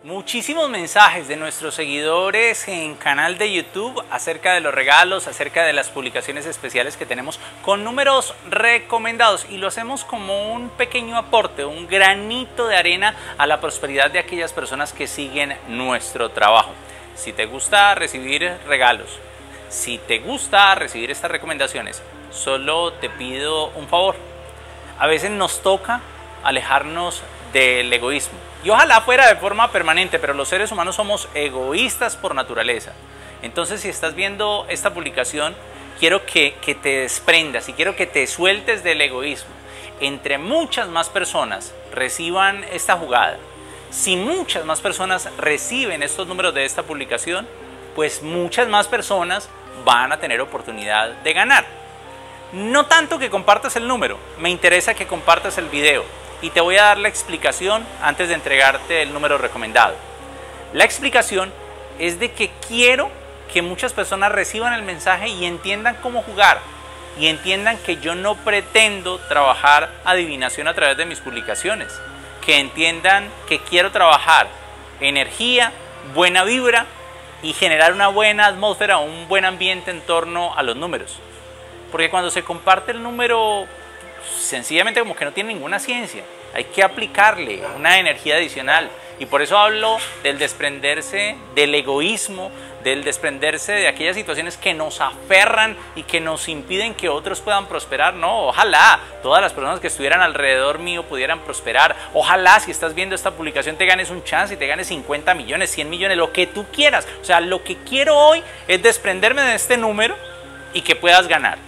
Muchísimos mensajes de nuestros seguidores en canal de YouTube acerca de los regalos, acerca de las publicaciones especiales que tenemos con números recomendados, y lo hacemos como un pequeño aporte, un granito de arena a la prosperidad de aquellas personas que siguen nuestro trabajo. Si te gusta recibir regalos, si te gusta recibir estas recomendaciones, solo te pido un favor. A veces nos toca alejarnos del egoísmo. Y ojalá fuera de forma permanente, pero los seres humanos somos egoístas por naturaleza. Entonces, si estás viendo esta publicación, quiero que te desprendas y quiero que te sueltes del egoísmo. Entre muchas más personas reciban esta jugada, si muchas más personas reciben estos números de esta publicación, pues muchas más personas van a tener oportunidad de ganar. No tanto que compartas el número, me interesa que compartas el video. Y te voy a dar la explicación antes de entregarte el número recomendado. La explicación es de que quiero que muchas personas reciban el mensaje y entiendan cómo jugar. Y entiendan que yo no pretendo trabajar adivinación a través de mis publicaciones. Que entiendan que quiero trabajar energía, buena vibra y generar una buena atmósfera, un buen ambiente en torno a los números. Porque cuando se comparte el número, sencillamente como que no tiene ninguna ciencia, hay que aplicarle una energía adicional, y por eso hablo del desprenderse del egoísmo, del desprenderse de aquellas situaciones que nos aferran y que nos impiden que otros puedan prosperar. No, ojalá todas las personas que estuvieran alrededor mío pudieran prosperar. Ojalá, si estás viendo esta publicación, te ganes un chance y te ganes 50 millones, 100 millones, lo que tú quieras. O sea, lo que quiero hoy es desprenderme de este número y que puedas ganar.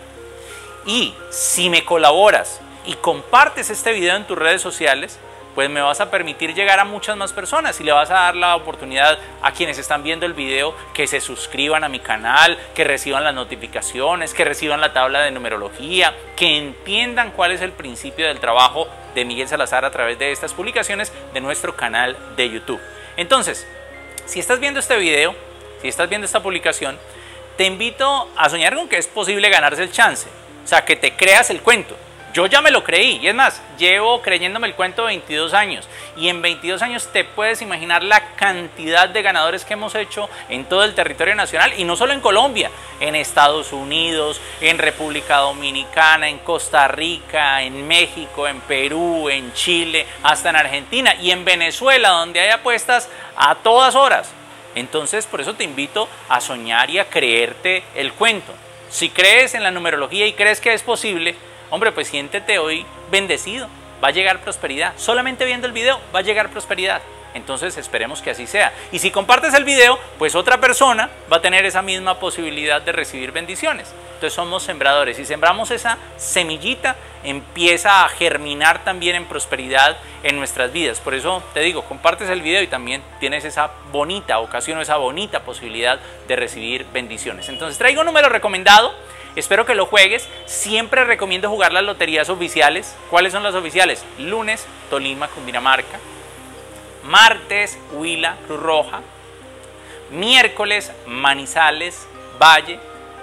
Y si me colaboras y compartes este video en tus redes sociales, pues me vas a permitir llegar a muchas más personas y le vas a dar la oportunidad a quienes están viendo el video que se suscriban a mi canal, que reciban las notificaciones, que reciban la tabla de numerología, que entiendan cuál es el principio del trabajo de Miguel Salazar a través de estas publicaciones de nuestro canal de YouTube. Entonces, si estás viendo este video, si estás viendo esta publicación, te invito a soñar con que es posible ganarse el chance. O sea, que te creas el cuento. Yo ya me lo creí, y es más, llevo creyéndome el cuento 22 años, y en 22 años te puedes imaginar la cantidad de ganadores que hemos hecho en todo el territorio nacional, y no solo en Colombia, en Estados Unidos, en República Dominicana, en Costa Rica, en México, en Perú, en Chile, hasta en Argentina y en Venezuela, donde hay apuestas a todas horas. Entonces, por eso te invito a soñar y a creerte el cuento. Si crees en la numerología y crees que es posible, hombre, pues siéntete hoy bendecido. Va a llegar prosperidad. Solamente viendo el video va a llegar prosperidad. Entonces esperemos que así sea. Y si compartes el video, pues otra persona va a tener esa misma posibilidad de recibir bendiciones. Entonces somos sembradores. Si sembramos esa semillita, empieza a germinar también en prosperidad en nuestras vidas. Por eso te digo, compartes el video y también tienes esa bonita ocasión o esa bonita posibilidad de recibir bendiciones. Entonces traigo un número recomendado. Espero que lo juegues. Siempre recomiendo jugar las loterías oficiales. ¿Cuáles son las oficiales? Lunes, Tolima, Cundinamarca. Martes, Huila, Cruz Roja. Miércoles, Manizales, Valle.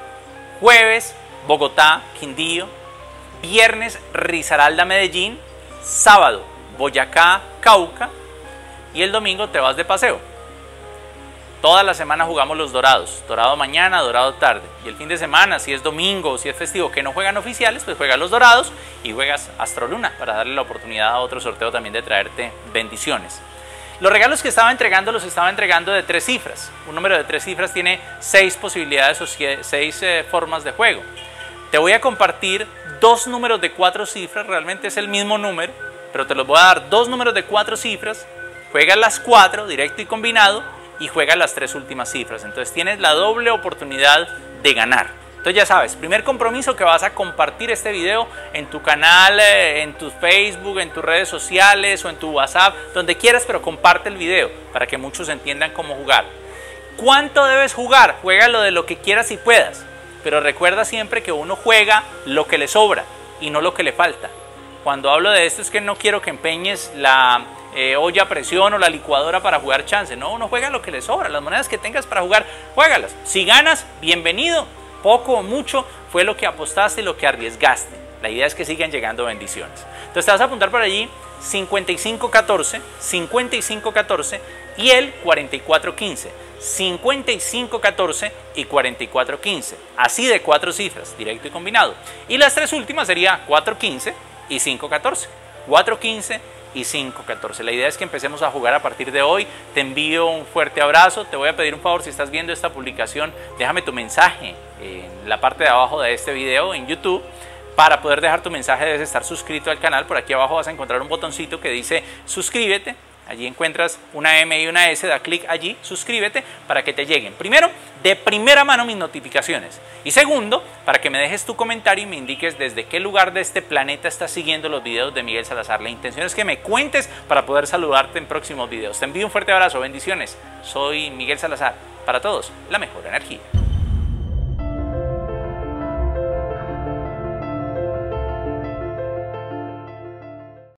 Jueves, Bogotá, Quindío. Viernes, Risaralda, Medellín. Sábado, Boyacá, Cauca. Y el domingo te vas de paseo. Toda la semana jugamos los dorados, dorado mañana, dorado tarde. Y el fin de semana, si es domingo o si es festivo que no juegan oficiales, pues juegas los dorados y juegas Astroluna para darle la oportunidad a otro sorteo también de traerte bendiciones. Los regalos que estaba entregando los estaba entregando de 3 cifras. Un número de 3 cifras tiene 6 posibilidades o 6 formas de juego. Te voy a compartir 2 números de 4 cifras, realmente es el mismo número, pero te los voy a dar 2 números de 4 cifras. Juegas las 4, directo y combinado, y juega las 3 últimas cifras. Entonces tienes la doble oportunidad de ganar. Entonces ya sabes, primer compromiso, que vas a compartir este video en tu canal, en tu Facebook, en tus redes sociales o en tu WhatsApp, donde quieras, pero comparte el video para que muchos entiendan cómo jugar. ¿Cuánto debes jugar? Juega lo de lo que quieras y puedas, pero recuerda siempre que uno juega lo que le sobra y no lo que le falta. Cuando hablo de esto es que no quiero que empeñes la olla a presión o la licuadora para jugar chance. No, uno juega lo que le sobra. Las monedas que tengas para jugar, juégalas. Si ganas, bienvenido. Poco o mucho fue lo que apostaste y lo que arriesgaste. La idea es que sigan llegando bendiciones. Entonces te vas a apuntar por allí 5514, 5514 y el 4415. 5514 y 4415. Así de 4 cifras, directo y combinado. Y las 3 últimas sería 415 y 514. 415 y 514. La idea es que empecemos a jugar a partir de hoy. Te envío un fuerte abrazo. Te voy a pedir un favor, si estás viendo esta publicación, déjame tu mensaje en la parte de abajo de este video en YouTube. Para poder dejar tu mensaje debes estar suscrito al canal. Por aquí abajo vas a encontrar un botoncito que dice suscríbete. Allí encuentras una M y una S, da clic allí, suscríbete para que te lleguen. Primero, de primera mano mis notificaciones. Y segundo, para que me dejes tu comentario y me indiques desde qué lugar de este planeta estás siguiendo los videos de Miguel Salazar. La intención es que me cuentes para poder saludarte en próximos videos. Te envío un fuerte abrazo, bendiciones. Soy Miguel Salazar. Para todos, la mejor energía.